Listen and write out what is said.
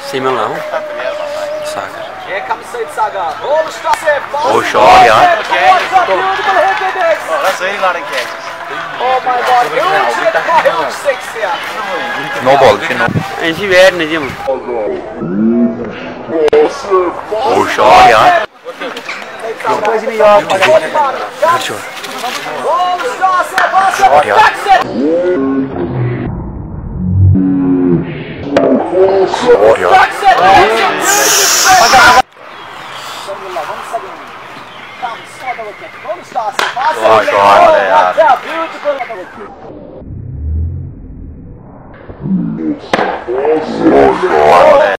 Simon Lau. Sagar. Here comes SYED SAGAR. Oh, shot, yeah. Beautiful hit with this. Oh, that's really lot of catches. Oh my God, huge hit by huge six here. No ball, no. And she wear Nijim. Oh, shot, yeah. Good shot. Shot, yeah. Shot, yeah. Oh, shot, yeah.